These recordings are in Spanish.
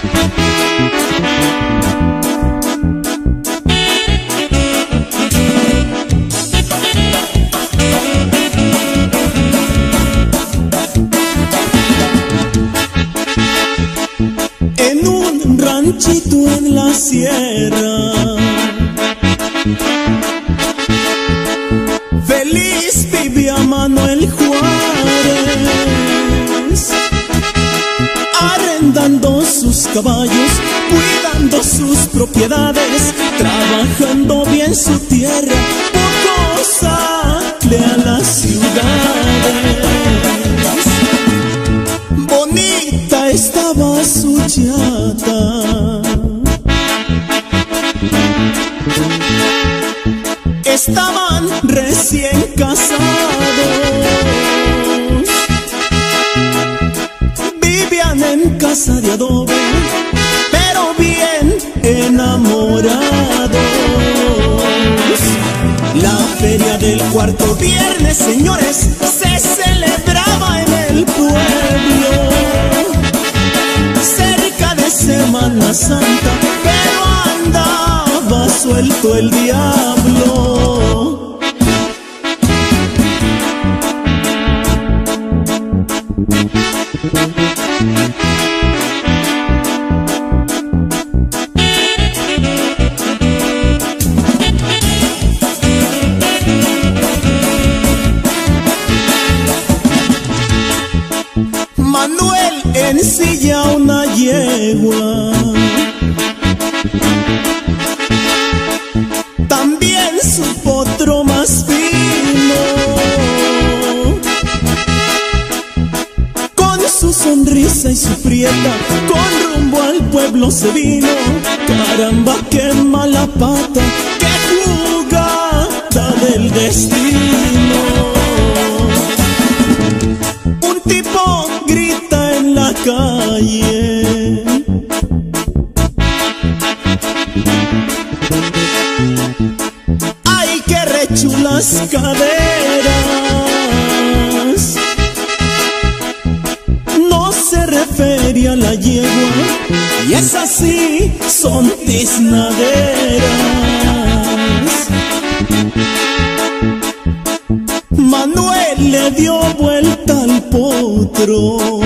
En un ranchito en la sierra, feliz vivía Manuel Juárez, arrendando sus caballos, cuidando sus propiedades, trabajando bien su tierra, poco sale a las ciudades. Bonita estaba su chata, estaban recién casados, vivían en casa de adobe, pero bien enamorados. La feria del cuarto viernes, señores, se celebraba en el pueblo, cerca de Semana Santa, pero andaba suelto el diablo. Manuel ensilla una yegua, también su potro más fino, con su sonrisa y su prieta, con rumbo al pueblo se vino. Caramba, qué mala pata, qué jugada del destino. Un tipo grita en la calle, ¡ay, qué rechulas caderas! No se refería a la yegua, y esas sí son tiznaderas. Manuel le dio vuelta al potro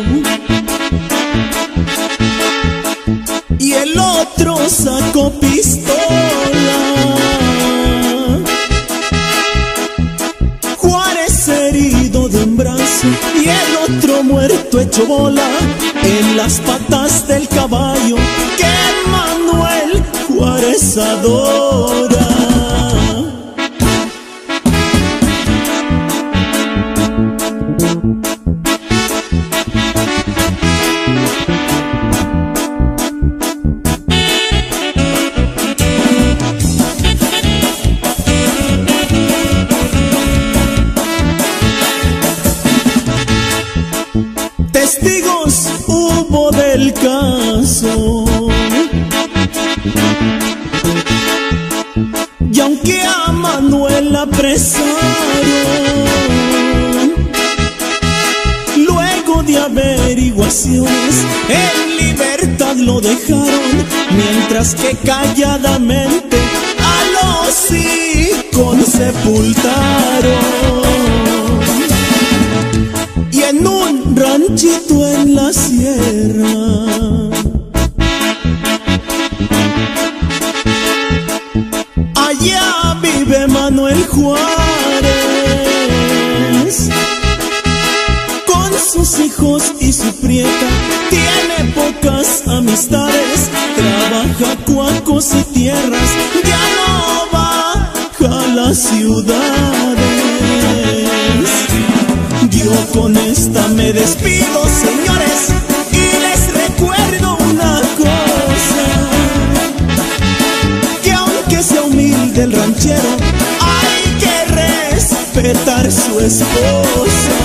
y el otro sacó pistola. Juárez herido de un brazo y el otro muerto hecho bola en las patas del caballo que Manuel Juárez adora. Testigos hubo del caso, y aunque a Manuel apresaron, luego de averiguaciones en libertad lo dejaron, mientras que calladamente a los hijos sepultaron. Y en un ranchito en la sierra, allá vive Manuel Juárez, con sus hijos y su prieta, tiene pocas amistades, trabaja cuacos y tierras, ya no baja a las ciudades. Yo con esta me despido, señores, y les recuerdo una cosa, que aunque sea humilde el ranchero, hay que respetar su esposa.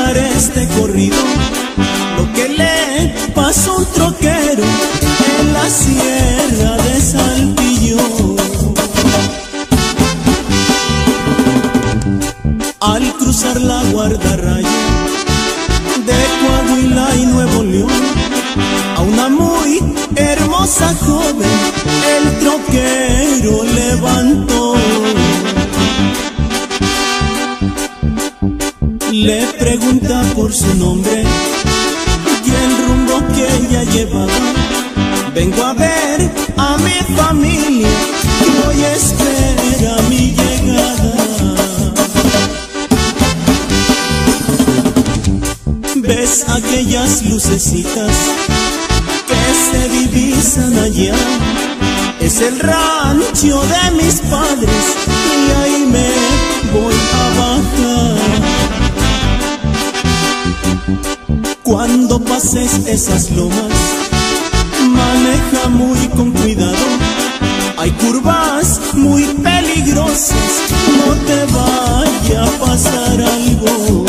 cantar este corrido, lo que le pasó a un troquero en la sierra de Saltillo. Al cruzar la guardarraya de Coahuila y Nuevo León, a una muy hermosa joven el troquero levantó. Le pregunta por su nombre y el rumbo que ella llevaba. Vengo a ver a mi familia que hoy espera mi llegada. ¿Ves aquellas lucecitas que se divisan allá? Es el rancho de mis padres y ahí me voy a bajar. Cuando pases esas lomas, maneja muy con cuidado. Hay curvas muy peligrosas, no te vaya a pasar algo.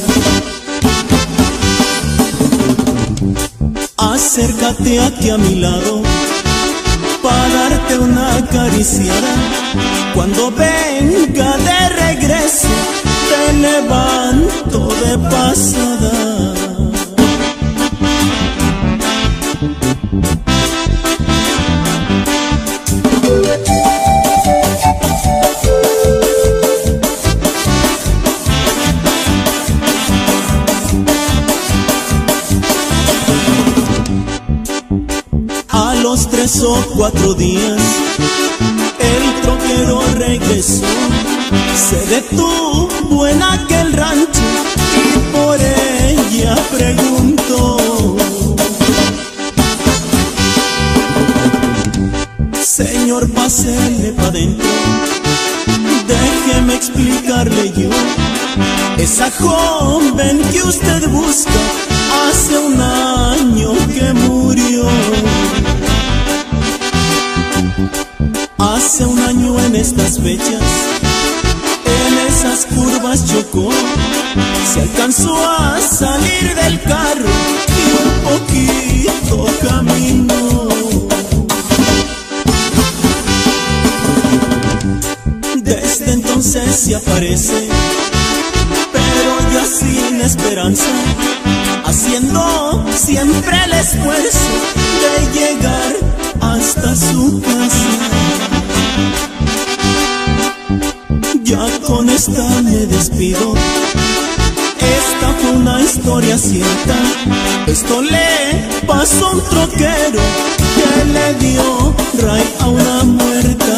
Acércate aquí a mi lado para darte una acariciada. Cuando venga de regreso te levanto de pasada. A los 3 o 4 días el troquero regresó. Se detuvo en aquel rancho y por ella preguntó: señor, pásele pa' dentro, déjeme explicarle yo. Esa joven que usted busca hace un año que murió. Hace un año en estas fechas, en esas curvas chocó. Se alcanzó a salir del carro y un poquito caminó. Desde entonces se aparece, pero ya sin esperanza, haciendo siempre el esfuerzo de llegar hasta su casa. Ya con esta me despido. Esta fue una historia cierta. Esto le pasó a un troquero que le dio ray a una muerta.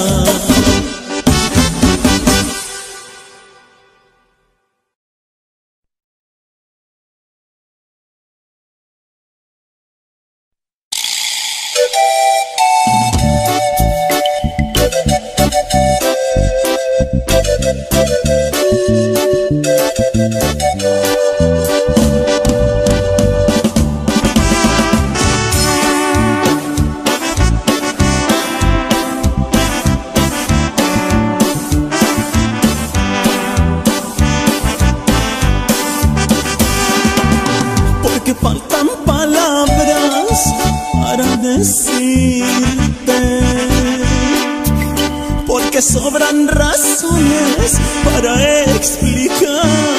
Porque faltan palabras para decirte, porque sobran razones para explicarte,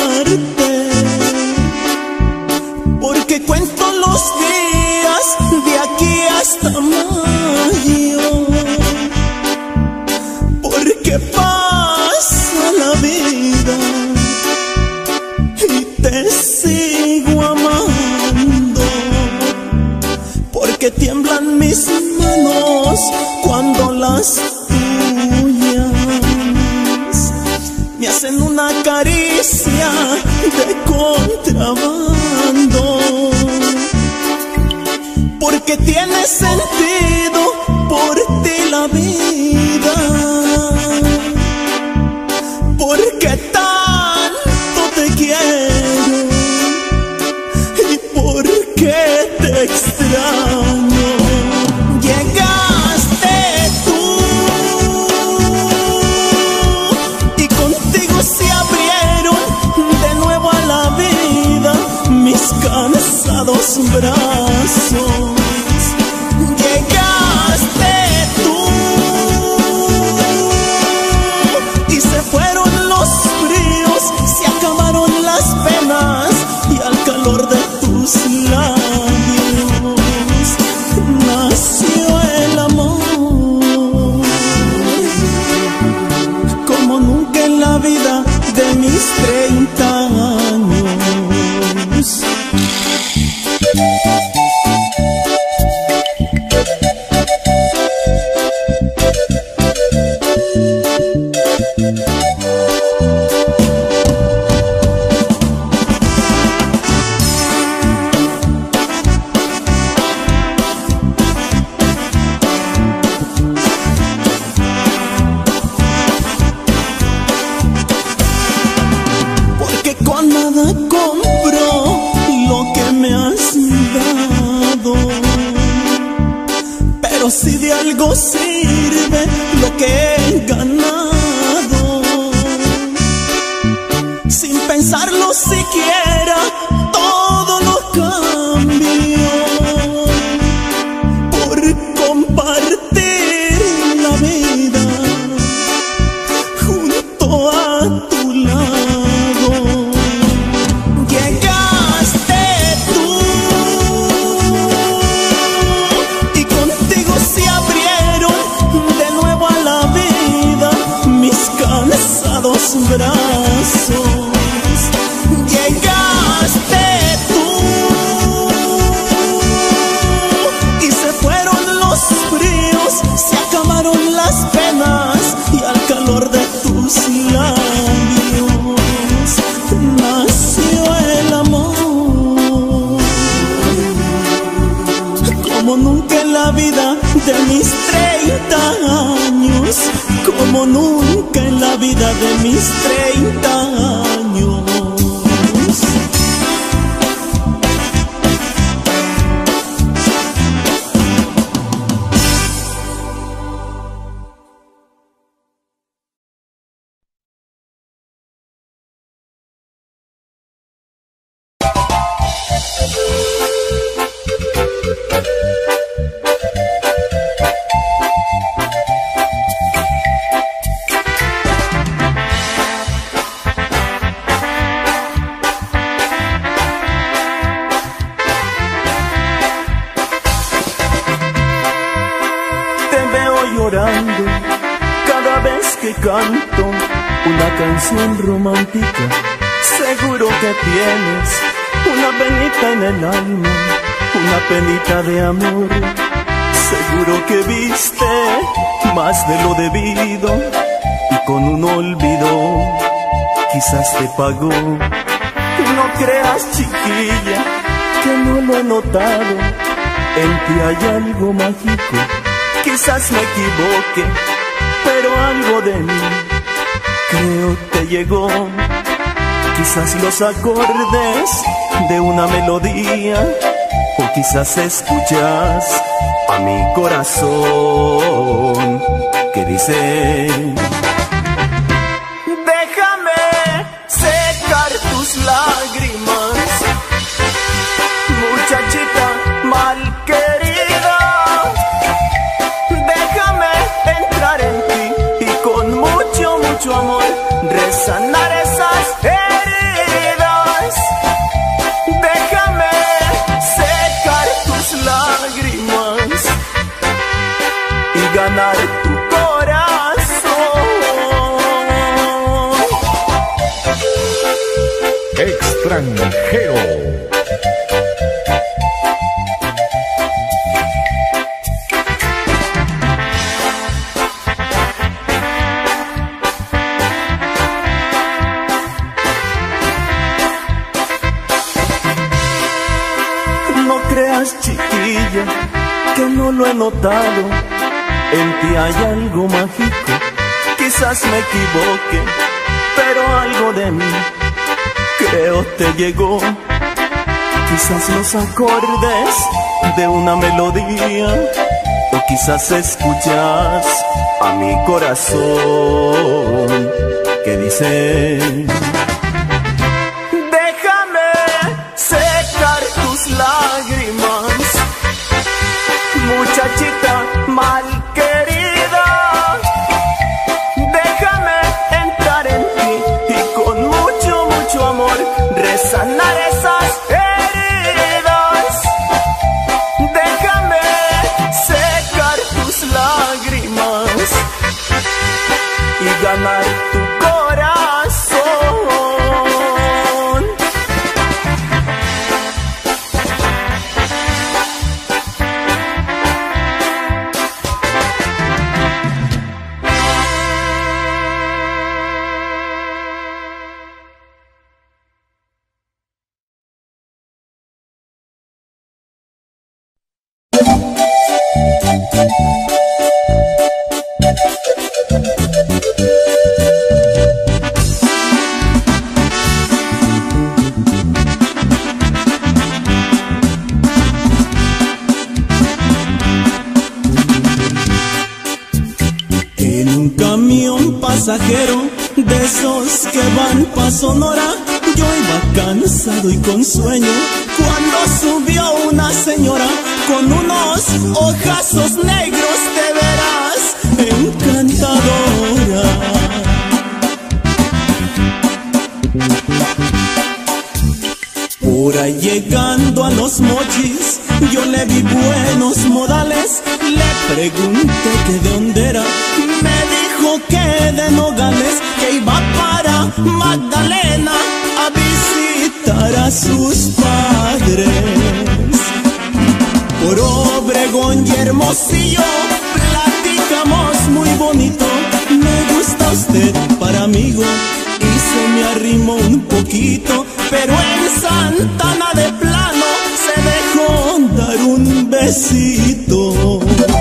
porque cuento los días de aquí hasta mayo, porque pasa la vida y te sigo amando, porque tiemblan mis manos cuando las tuyas me hacen una caricia de contrabando, porque tiene sentido por ti la vida, porque tanto te quiero y porque te extraño. Llegaste tú y contigo se abrieron de nuevo a la vida cansados brazos. Llegaste tú y se fueron los fríos, se acabaron las penas y al calor de tus labios nació el amor, como nunca en la vida de mis 30 años. Con nada compro lo que me has dado, pero si de algo sirve lo que he ganado, sin pensarlo siquiera todo lo cambio por compartir la vida junto a tu lado. Brazos, llegaste tú y se fueron los fríos, se acabaron las penas y al calor de tus labios nació el amor, como nunca en la vida de mis 30 años, como nunca en la vida de mis 30 años. Llorando cada vez que canto una canción romántica. Seguro que tienes una penita en el alma, una penita de amor. Seguro que viste más de lo debido y con un olvido quizás te pagó. No creas, chiquilla, que no lo he notado, en ti hay algo mágico. Quizás me equivoque, pero algo de mí creo te llegó. Quizás los acordes de una melodía, o quizás escuchas a mi corazón que dice: déjame secar tus lágrimas, muchachita mal querida. Mucho amor, resanar esas heridas. Déjame secar tus lágrimas y ganar tu corazón. Extranjero. Chiquilla, que no lo he notado, en ti hay algo mágico. Quizás me equivoque, pero algo de mí creo te llegó. Quizás los acordes de una melodía, o quizás escuchas a mi corazón que dice: déjame secar tus lágrimas, muchachita malquerida, déjame entrar en ti y con mucho, mucho amor resanar esas heridas. Déjame secar tus lágrimas y ganar tu corazón. En un camión pasajero de esos que van pa' Sonora, yo iba cansado y con sueño cuando subió una señora con unos ojazos negros, de veras encantadora. Por ahí llegando a Los Mochis, yo le vi buenos modales, le pregunté que de dónde era, me dijo que de Nogales, que iba para Magdalena a visitar a sus padres. Por Obregón y Hermosillo platicamos muy bonito, me gusta usted para amigo, y se me arrimó un poquito, pero en Santana de plano se dejó dar un besito.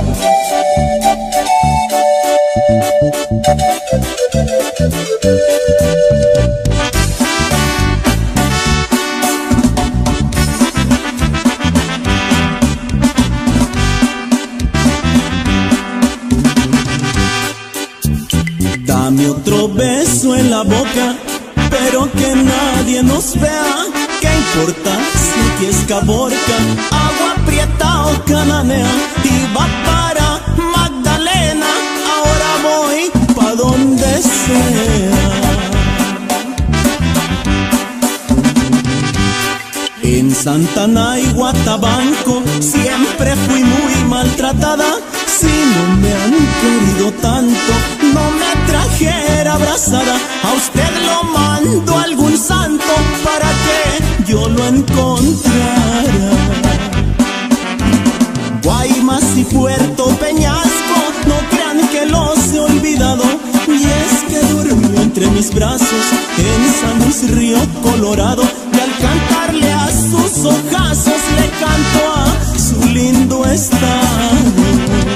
Dame otro beso en la boca, pero que nadie nos vea. ¿Qué importa si aquí es Caborca, Agua Prieta o Cananea? Iba para Magdalena, ahora voy pa' donde sea. En Santana y Guatabanco siempre fui muy maltratada. Si no me han querido tanto, no me trajera abrazada. A usted lo mando algún santo para que yo lo encontrara. Guaymas y Puerto Peñasco, no crean que los he olvidado. Y es que durmió entre mis brazos en San Luis Río Colorado. Y al cantarle a sus ojazos le canto a su lindo estado.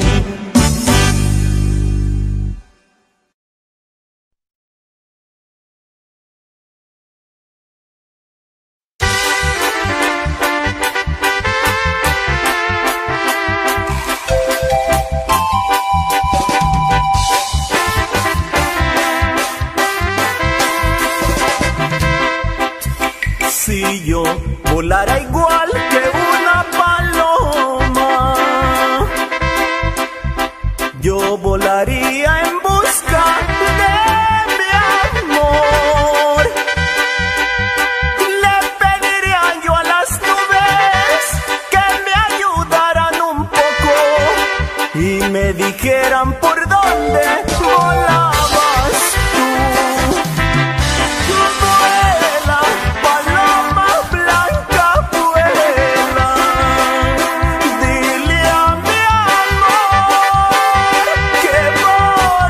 Si yo volara igual que una paloma, yo volaría en busca de mi amor. Le pediría yo a las nubes que me ayudaran un poco y me dijeran por dónde volabas tú. Vuela, paloma blanca, vuela. Dile a mi amor que voy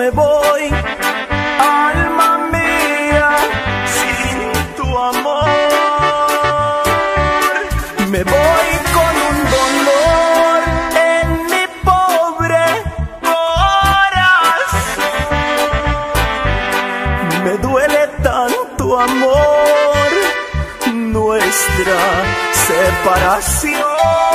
me voy, alma mía, sin tu amor. Me voy con un dolor en mi pobre corazón. Me duele tanto, amor, nuestra separación.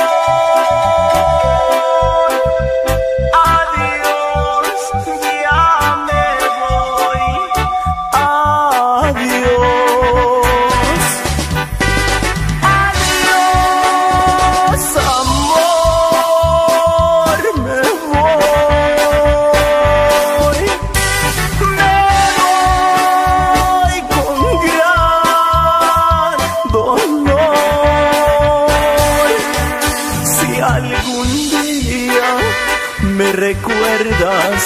¿Me recuerdas,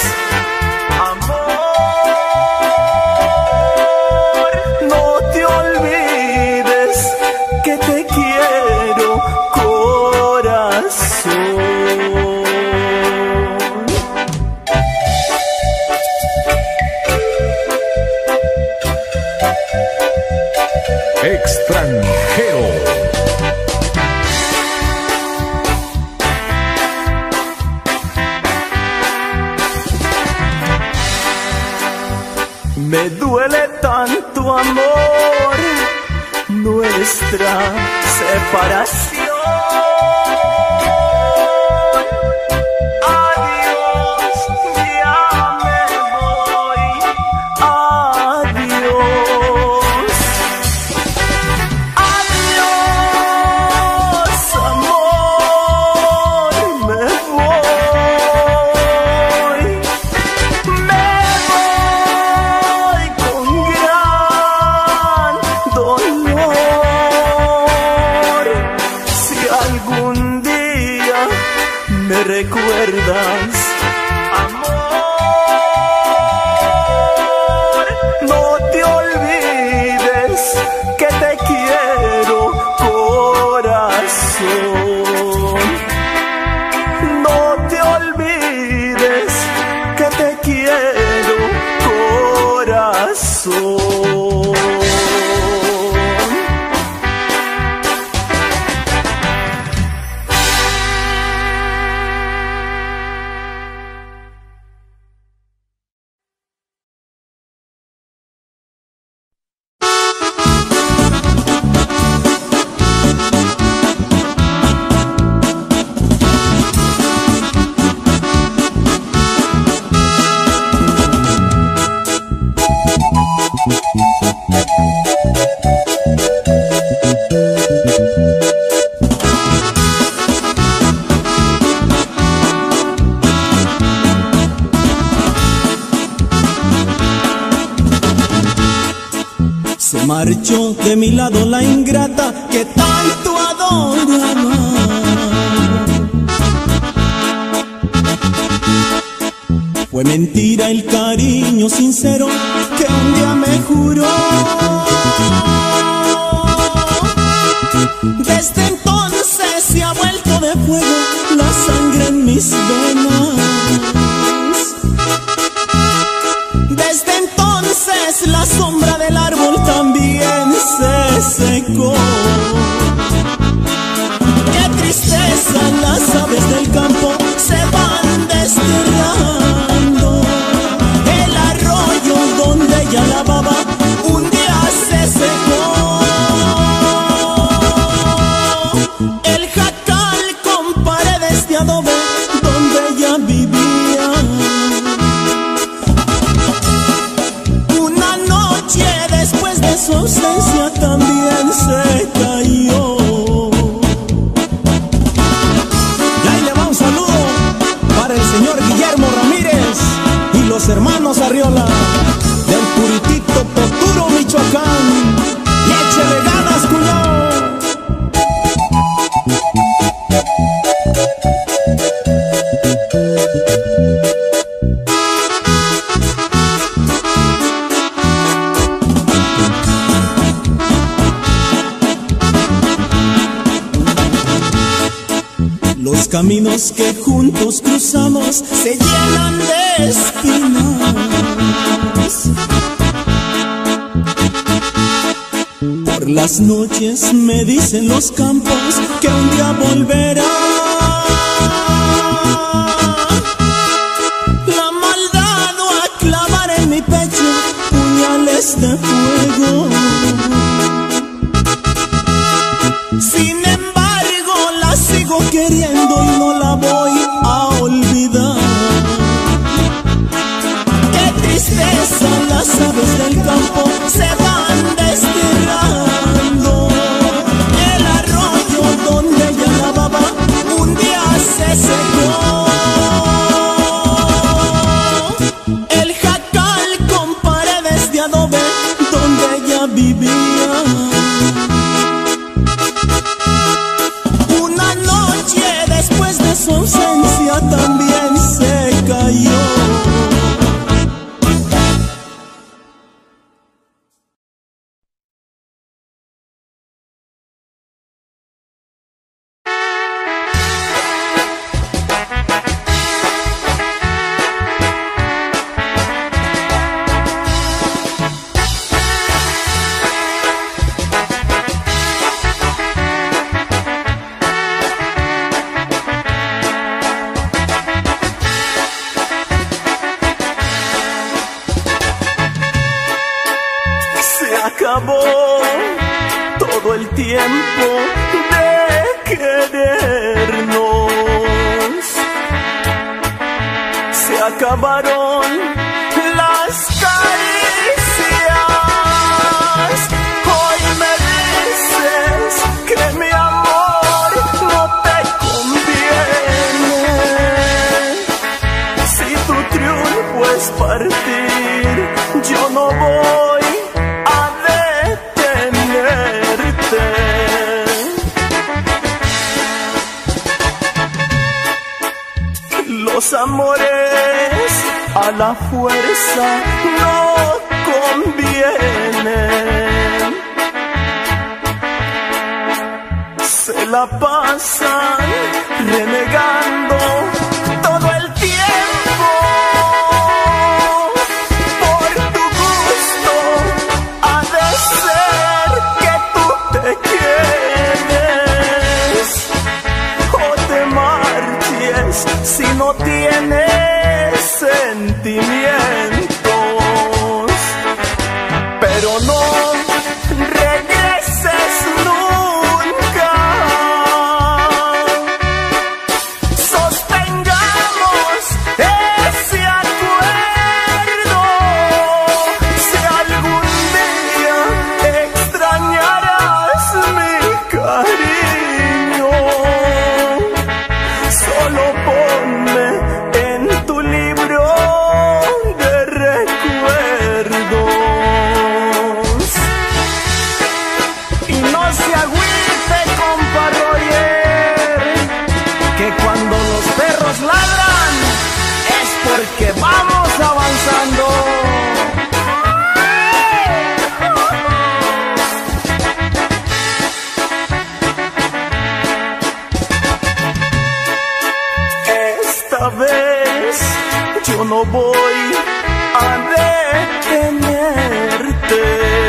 amor? No te olvides que te quiero, corazón. Extranjero. Me duele tanto, amor, nuestra separación. Adiós, ya me voy. Adiós. Adiós, amor, me voy. ¿Me recuerdas, amor? No te olvides que te quiero, corazón. No te olvides que te quiero, corazón. Se marchó de mi lado la ingrata que tanto adoraba. Fue mentira el cariño sincero que un día me juró. Desde entonces se ha vuelto de fuego la sangre en mis venas. Desde entonces la sombra del árbol también se secó. Qué tristeza, las aves del campo se van desterrando. El arroyo donde ella lavaba un día se secó. El jacal con paredes de adobe donde ella vivía. Una noche después de su ausencia también se cayó. Y ahí le va un saludo para el señor Guillermo Ramírez y los hermanos Arriola del Puritito Toturo, Michoacán. Y échele ganas, cuñado. Los caminos que juntos cruzamos se llenan de espinas. Por las noches me dicen los campos que un día volverá. La maldad va a clavar en mi pecho puñales de fuego. Sin embargo la sigo queriendo y no la voy a olvidar. Qué tristeza, las aves del campo se van desterrando. El arroyo donde ella lavaba un día se secó. El jacal con paredes de adobe donde ella vivía. Una noche después de su ausencia también se cayó. Acabó todo el tiempo de querernos. Se acabaron las caricias. Hoy me dices que mi amor no te conviene. Si tu triunfo es partir, yo no voy los amores a la fuerza no convienen. Se la pasan renegando todo el tiempo. Por tu gusto ha de ser que tú te quedes o te marches si no tienes sentimientos. Pero no regreses nunca. Sostengamos ese acuerdo. Si algún día extrañarás mi cariño, solo ponme en tu libro de recuerdos. Y no se agüite, compa Roger, que cuando los perros ladran es porque vamos avanzando. Esta vez yo no voy a detenerte.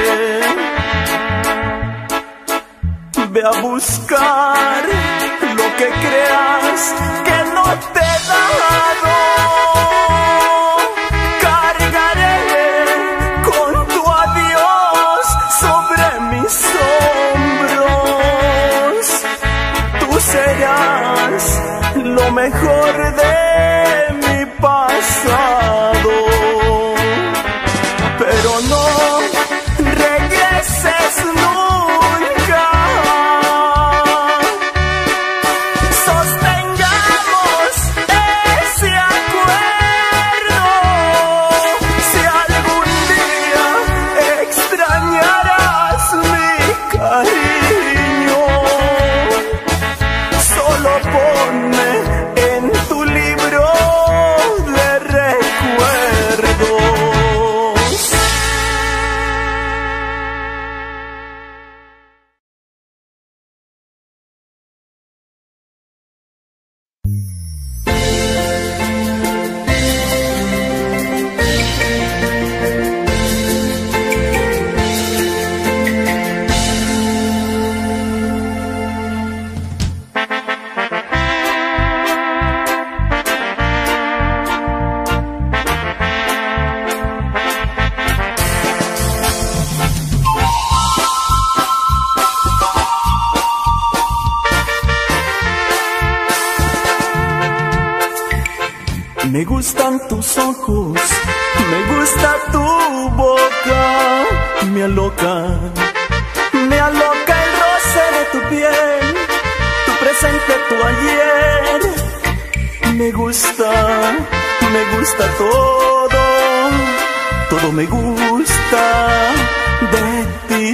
Ve a buscar lo que creas que no te he dado. Cargaré con tu adiós sobre mis hombros. Tú serás lo mejor de mi pasado, pero no regreses nunca. Sostengamos ese acuerdo. Si algún día extrañarás mi cariño, solo ponme en tu libro Me gustan tus ojos, me gusta tu boca, me aloca el roce de tu piel, tu presente, tu ayer. Me gusta todo, todo me gusta de ti.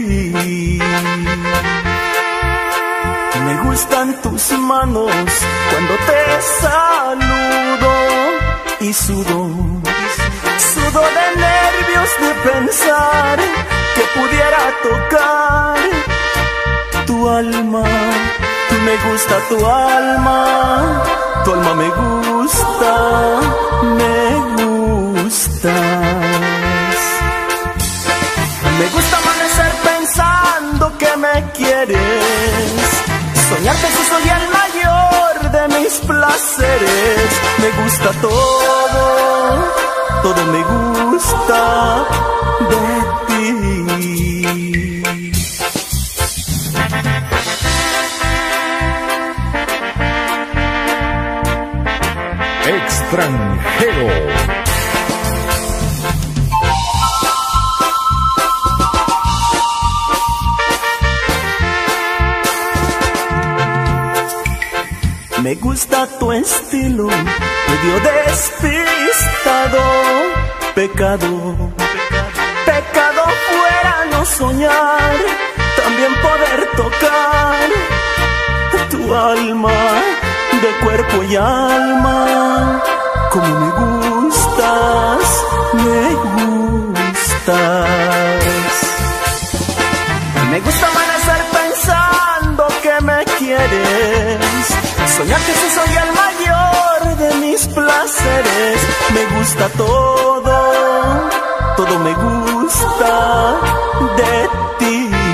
Me gustan tus manos cuando te saludo y sudo de nervios de pensar que pudiera tocar tu alma. Me gusta tu alma me gusta, me gustas. Me gusta amanecer pensando que me quieres, soñarte si soy el mayor de mis placeres. Me gusta todo, todo me gusta de ti. Extranjero. Me gusta tu estilo, medio despistado. Pecado fuera no soñar, también poder tocar tu alma de cuerpo y alma. Como me gustas, me gustas. Me gusta amanecer pensando que me quieres, soñar que si soy el mayor de mis placeres. Me gusta todo, todo me gusta de ti.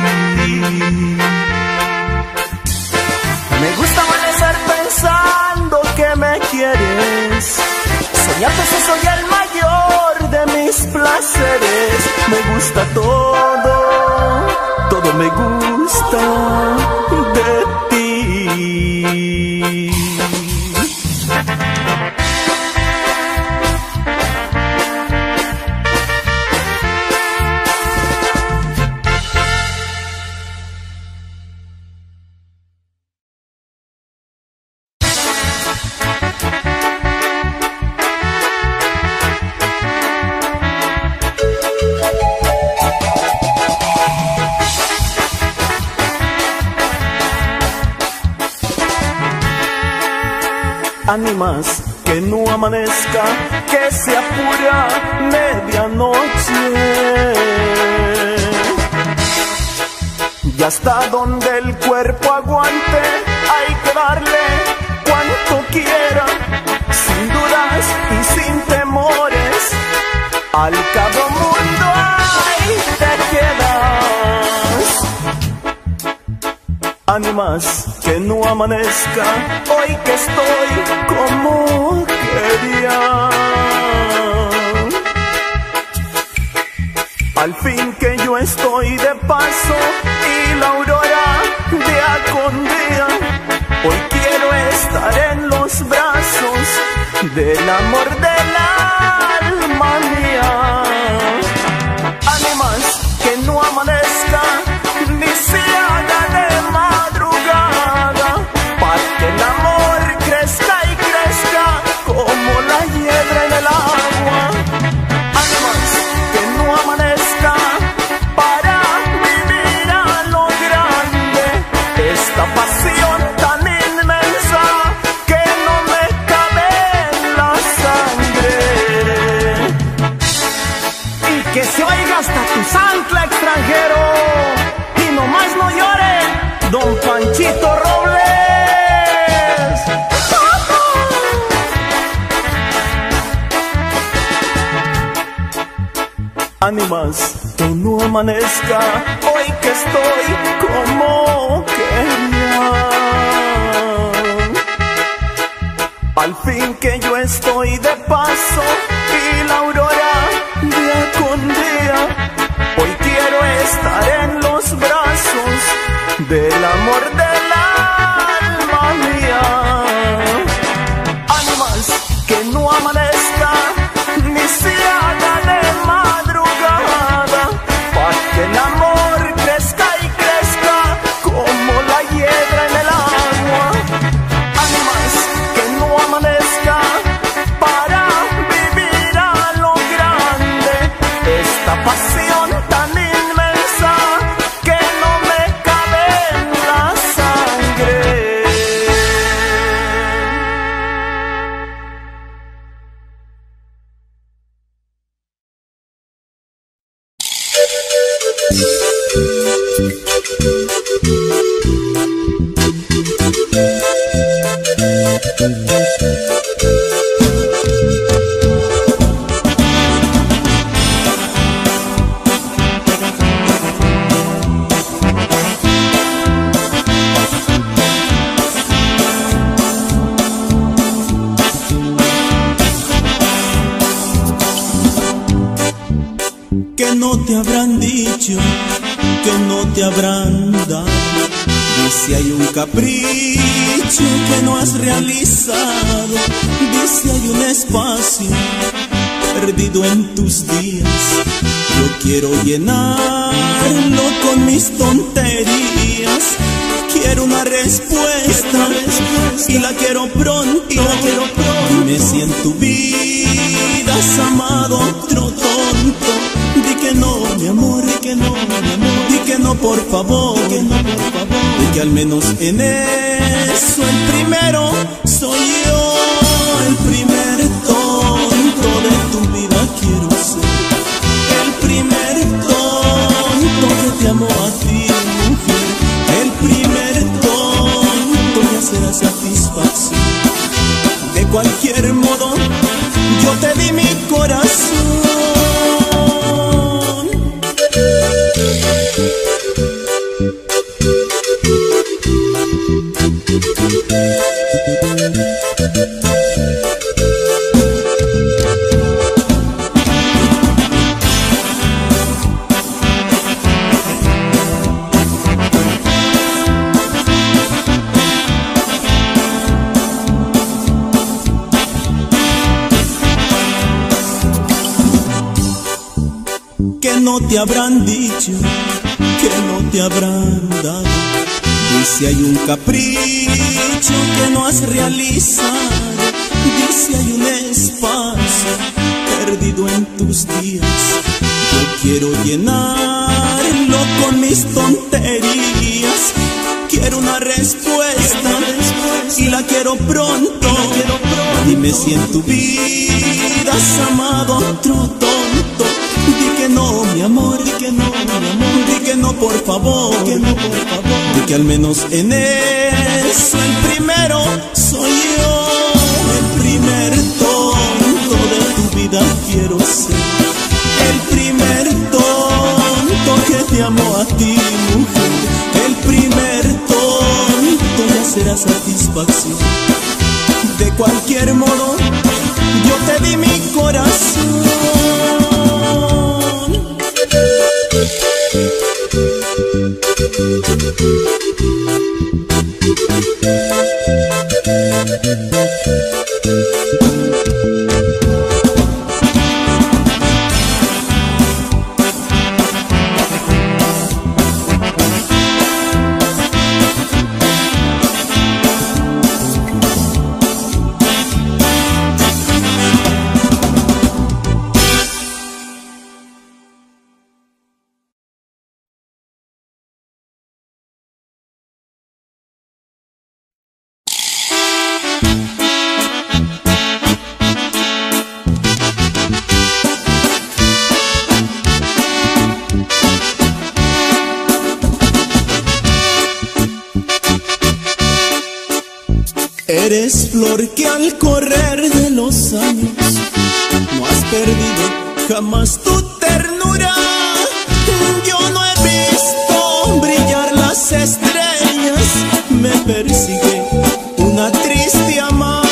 Me gusta amanecer pensando que me quieres, soñar que si soy el mayor de mis placeres. Me gusta todo, todo me gusta de ti. Ánimas que no amanezca, que se apura medianoche. Y hasta donde el cuerpo aguante, hay que darle cuanto quiera, sin dudas y sin temores. Al cabo mundo ahí te quedas. Ánimas que no amanezca, hoy que estoy como quería. Al fin que yo estoy de paso y la aurora día con día. Hoy quiero estar en los brazos del amor del alma mía. Ánimas que no amanezca, ni se haga de madrugada, para que el amor crezca y crezca como la hiedra en el agua. Ánimas que no amanezca, para vivir a lo grande esta pasión tan inmensa que no me cabe en la sangre. Y que se oiga hasta tu Tuzantla, extranjero, y nomás no llore don Panchito Robles. Ánimas que no amanezca, hoy que estoy como quería. Al fin que yo estoy de paso y la aurora día con día. Hoy quiero estar en los brazos del amor del alma mía. Ánimas que no amanezca, Que no te habrán dicho, que no te habrán dado. Dice hay un capricho que no has realizado. Dice hay un espacio perdido en tus días. Yo quiero llenarlo con mis tonterías. Quiero una respuesta y la quiero pronto. Dime si en tu vida has amado a otro tonto. Di que no, mi amor, di que no, mi amor. Di que no, por favor, di que no, por favor. Di que al menos en eso el primero soy yo. El primer tonto de tu vida quiero ser. El primer tonto que te amo a ti, mujer. El primer tonto que será satisfacción. De cualquier modo, yo te di mi corazón. Que no te habrán dicho, que no te habrán dado. Dice hay un capricho que no has realizado. Dice hay un espacio perdido en tus días. Yo quiero llenarlo con mis tonterías. Quiero una respuesta y la quiero pronto. Dime si en tu vida has amado a otro tonto. Di que no, mi amor, di que no, mi amor. Di que no, por favor, di que no, por favor. Di que al menos en eso el primero soy yo. El primer tonto de tu vida quiero ser. El primer tonto que te amo a ti, mujer. El primer tonto ya será satisfacción. De cualquier modo, yo te di mi corazón. Eres flor que al correr de los años no has perdido jamás tu ternura. Yo no he visto brillar las estrellas, me persigue una triste amargura.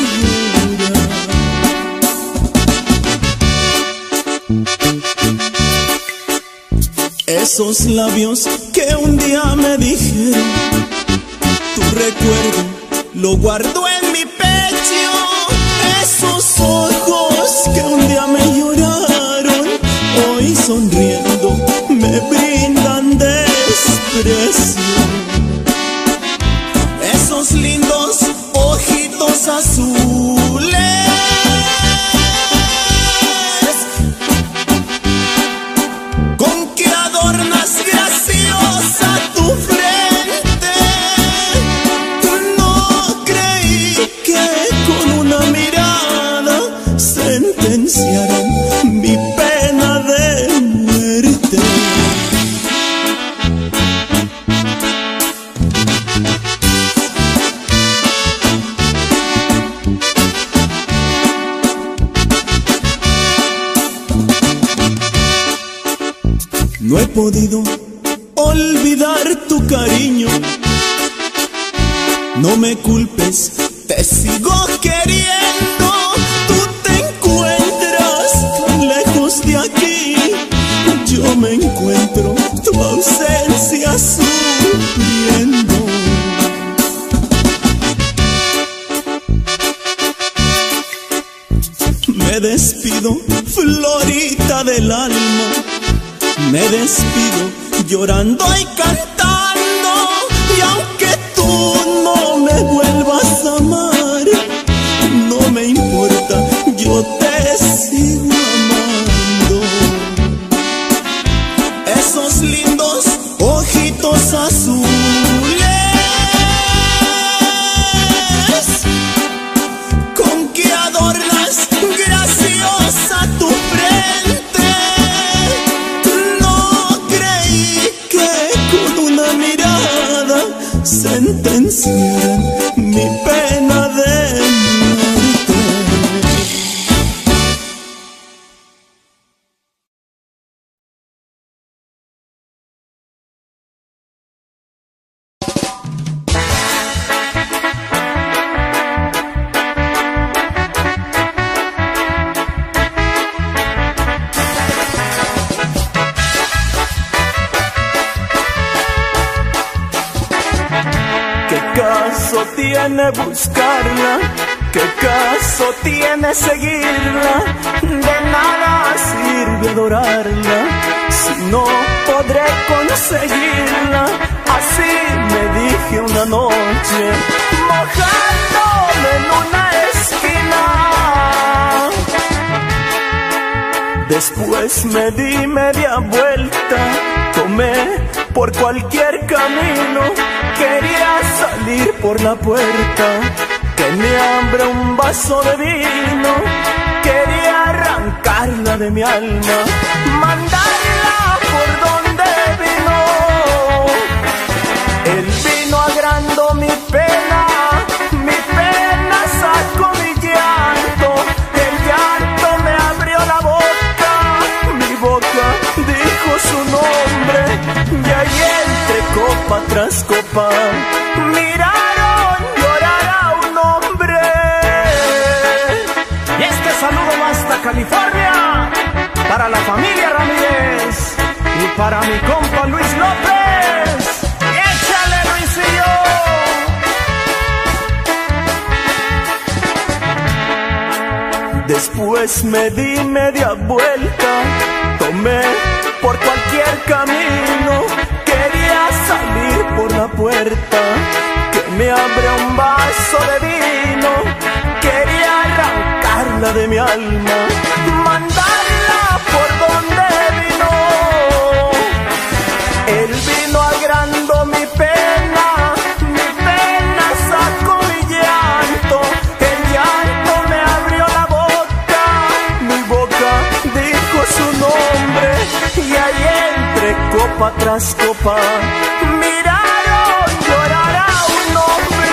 Esos labios que un día me dijeron, tu recuerdo lo guardo en mi pecho. Esos ojos que un día me lloraron, hoy sonriendo me brindan desprecio. Esos lindos ojitos azules con que adornas graciosa tu frente. Sentenciarán mi pena de muerte. podido olvidar tu cariño. No me culpes, te sigo queriendo. Tú te encuentras tan lejos de aquí, yo me encuentro tu ausencia sufriendo. Me despido, florita del alma, me despido llorando y cantando. Y aunque tú no me vuelvas a amar, no me importa, yo te sigo amando. Esos lindos ojitos azules con que adornas graciosa tu frente, no creí que con una mirada sentenciaran mi pena de muerte. ¿Qué caso tiene buscarla? ¿Qué caso tiene seguirla? De nada sirve adorarla si no podré conseguirla. Así me dije una noche, mojándome en una esquina. Después me di media vuelta, tomé por cualquier camino. Quería salir por la puerta, que me abra un vaso de vino. Quería arrancarla de mi alma, mandarla por donde vino. El vino agrandó mi pena sacó mi llanto. El llanto me abrió la boca, mi boca dijo su nombre. Y ahí entre copa tras copa miraron llorar a un hombre. Y este saludo va hasta California, para la familia Ramírez y para mi compa Luis López. ¡Y échale, Luisillo! Después me di media vuelta, tomé por cualquier camino. Quería salir por la puerta, que me abra un vaso de vino. Quería arrancarla de mi alma, mandarla por donde vino. El vino agrandó mi pena sacó mi llanto. El llanto me abrió la boca, mi boca dijo su nombre. Y ahí entre copa tras copa miraron llorar a un hombre.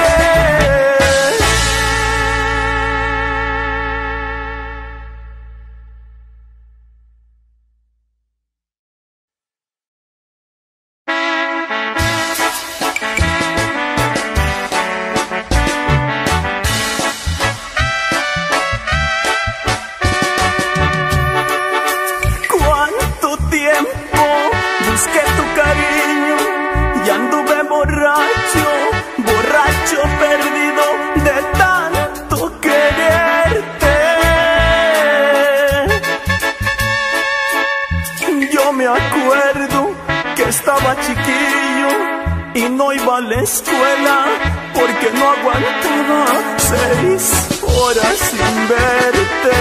¿Cuánto tiempo busqué tu cariño y anduve borracho, borracho perdido de tanto quererte? Yo me acuerdo que estaba chiquillo y no iba a la escuela porque no aguantaba 6 horas sin verte.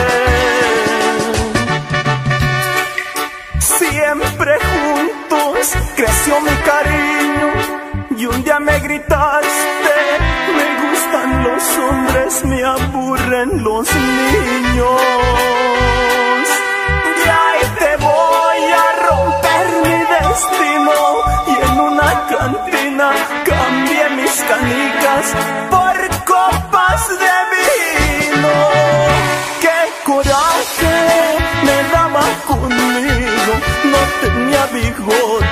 Siempre juntos creció mi cariño y un día me gritaste: me gustan los hombres, me aburren los niños. Y ahí te voy a romper mi destino, y en una cantina cambié mis canicas por copas de vino. ¡Qué coraje me daba conmigo! No tenía vigor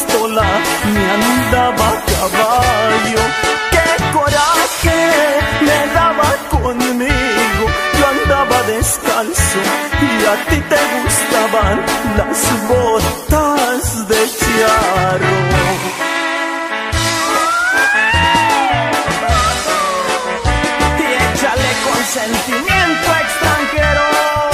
pistola me andaba a caballo. ¡Qué coraje me daba conmigo! Yo andaba descalzo y a ti te gustaban las botas de charro. Sentimiento extranjero.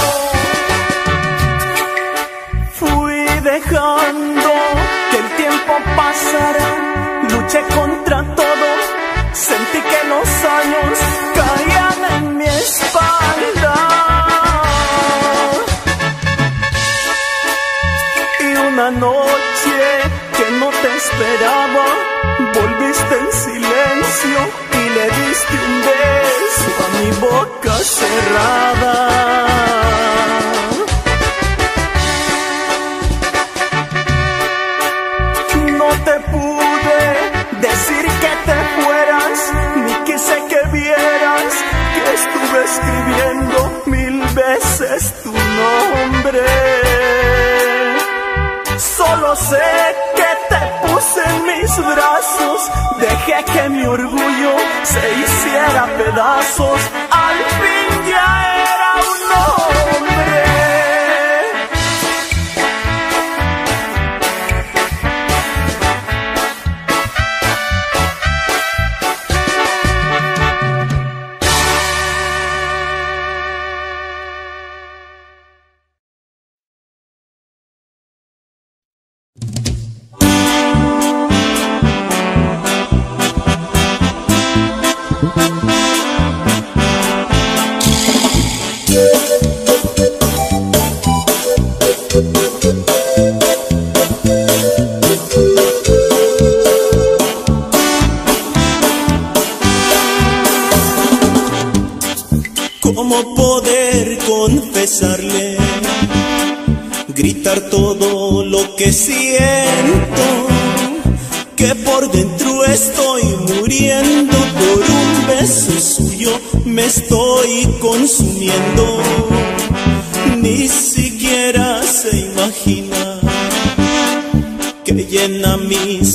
Fui dejando que el tiempo pasara, luché contra todo, sentí que los años caían en mi espalda. Y una noche que no te esperaba, volviste en silencio y le diste un beso a mi boca cerrada. No te pude decir que te fueras, ni quise que vieras que estuve escribiendo 1000 veces tu nombre. Solo sé que te puse en mis brazos, dejé que mi orgullo se hiciera pedazos. Al fin ya era un hombre. ¿Cómo poder confesarle, gritar todo lo que siento? Que por dentro estoy muriendo, por un beso suyo me estoy consumiendo. Ni siquiera se imagina que llena mis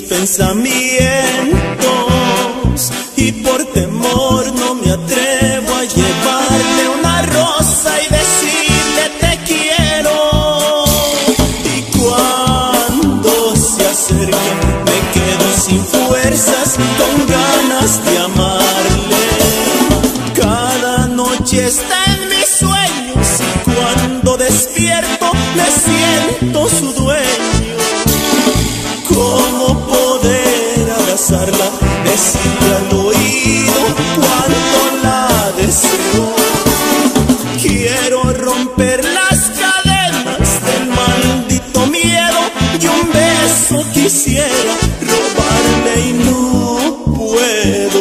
pensamientos, y por temor no me atrevo a llevarle una rosa y decirle te quiero. Y cuando se acerque me quedo sin fuerzas, con ganas de amarle. Cada noche está en mis sueños y cuando despierto me siento su dueño. ¿Cómo poder abrazarla, decirle al oído cuánto la deseo? Quiero romper las cadenas del maldito miedo y un beso quisiera robarle y no puedo.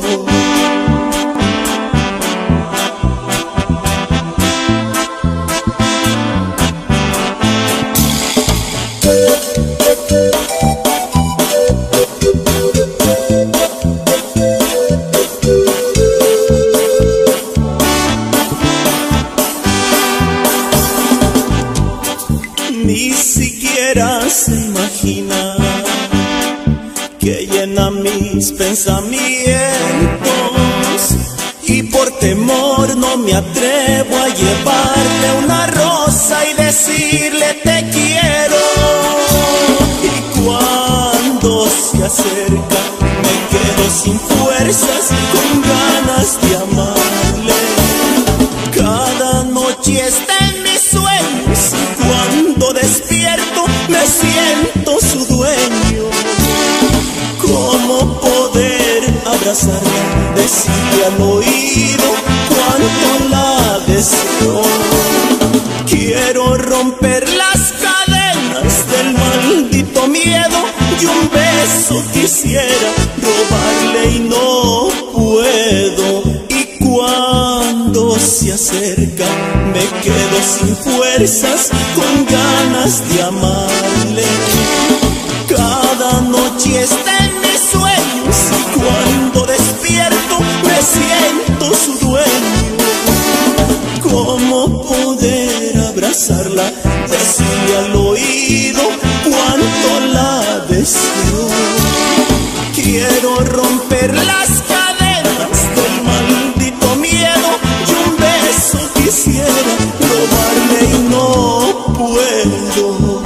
Ni siquiera se imagina que llena mis pensamientos, y por temor no me atrevo a llevarle una rosa y decirle te quiero. Y cuando se acerca me quedo sin fuerzas, con ganas de amarle. Cada noche está en mis sueños y cuando despierto me siento su dueño. ¿Cómo poder abrazarla, decirle al oído cuánto la deseo? Quiero romper las cadenas del maldito miedo y un beso quisiera robarle y no puedo. Y cuando se acerca me quedo sin fuerzas, con ganas de amarle. Cada noche está en mis sueños y cuando despierto me siento su dueño. ¿Cómo poder abrazarla, decirle al oído cuánto la deseo? Quiero romper las cadenas del maldito miedo y un beso quisiera robarle y no puedo.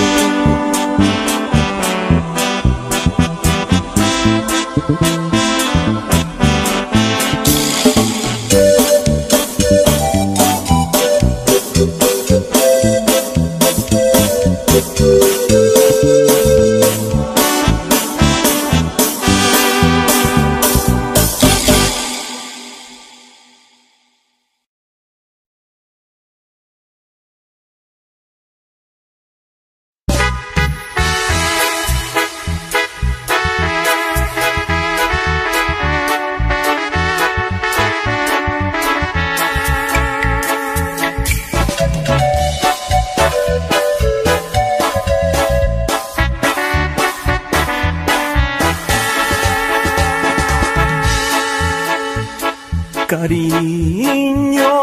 Cariño,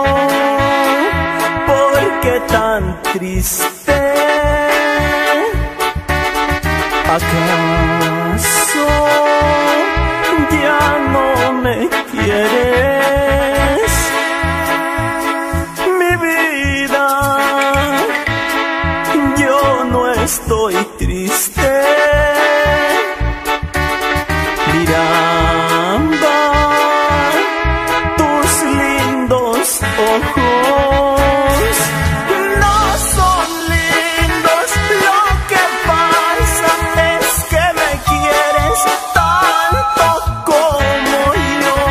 ¿por qué tan triste? ¿Acaso ya no me quieres? Mi vida, yo no estoy triste. Mirando ojos, no son lindos, lo que pasa es que me quieres tanto como yo.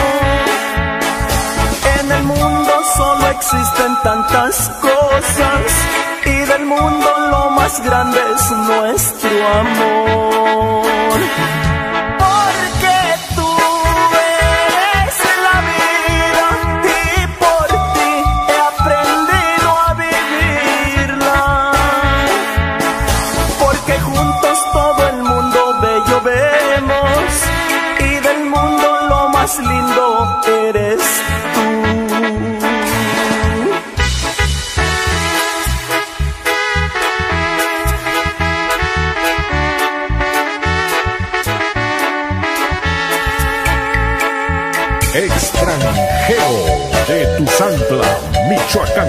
En el mundo solo existen tantas cosas y del mundo lo más grande es nuestro amor. Porque tú eres la vida y por ti he aprendido a vivirla. Porque juntos todo el mundo bello vemos y del mundo lo más lindo eres tú. Extranjero de Tuzantla, Michoacán.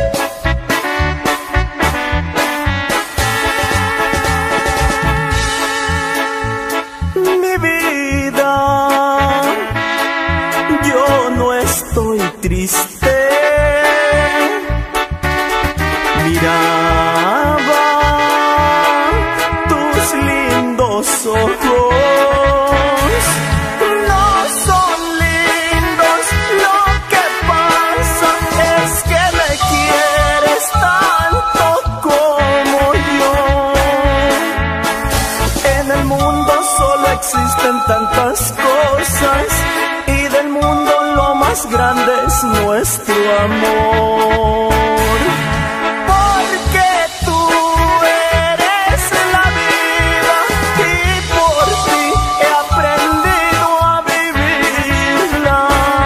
Mi vida, yo no estoy triste. Miraba tus lindos ojos, no son lindos, lo que pasa es que me quieres tanto como yo. En el mundo solo existen tantas cosas y del mundo lo más grande es nuestro amor. Porque tú eres la vida y por ti he aprendido a vivirla.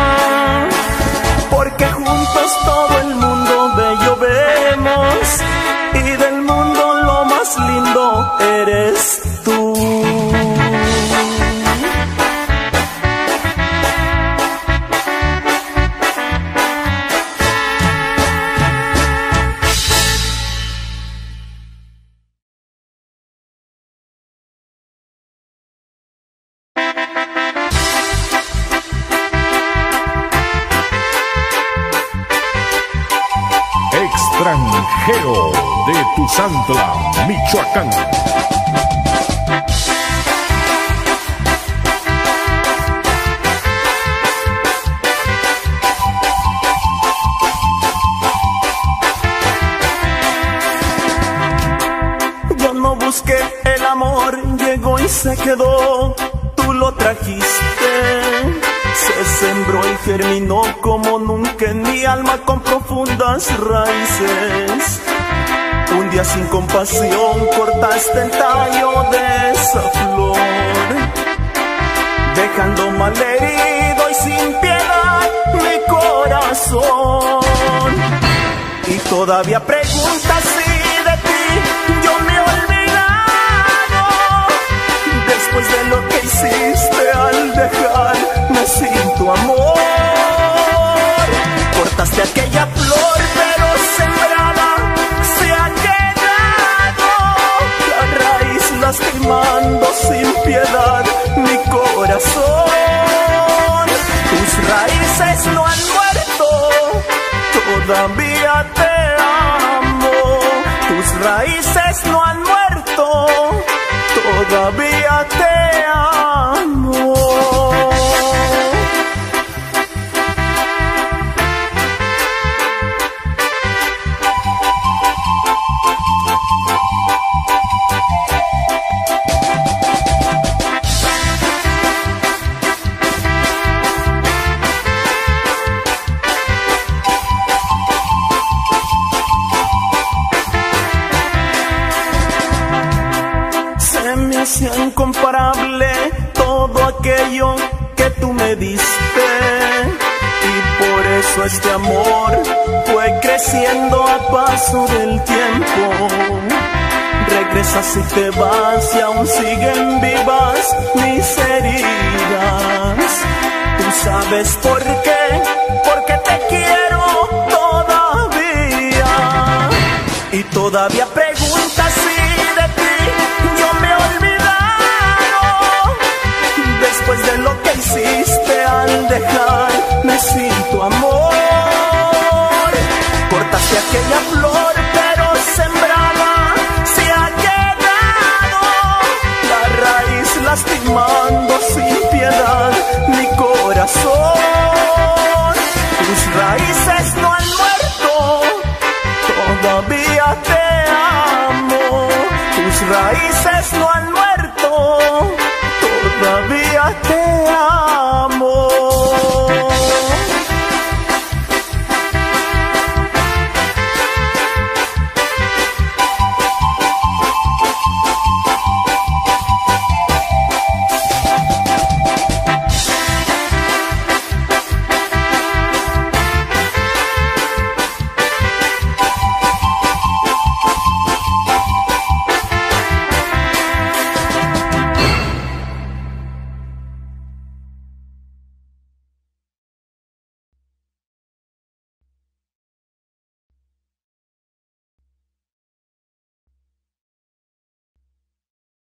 Porque juntos todo el mundo bello vemos y del mundo lo más lindo eres tú. Extranjero de Tuzantla, Michoacán. Yo no busqué el amor, llegó y se quedó, tú lo trajiste. Se sembró y germinó como nunca en mi alma con profundas raíces. Un día sin compasión cortaste el tallo de esa flor, dejando malherido y sin piedad mi corazón. Y todavía preguntas si de ti yo me he olvidado. lastimando sin piedad mi corazón. Tus raíces no han muerto, todavía te amo. Tus raíces no han muerto, todavía te amo. Incomparable todo aquello que tú me diste, y por eso este amor fue creciendo a paso del tiempo. Regresas y te vas y aún siguen vivas mis heridas. Tú sabes por qué, porque te quiero todavía y todavía